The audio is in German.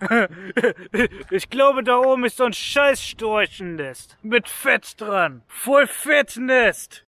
Ich glaube, da oben ist so ein Scheißstorchennest. Mit Fett dran. Voll-Fett-Nest.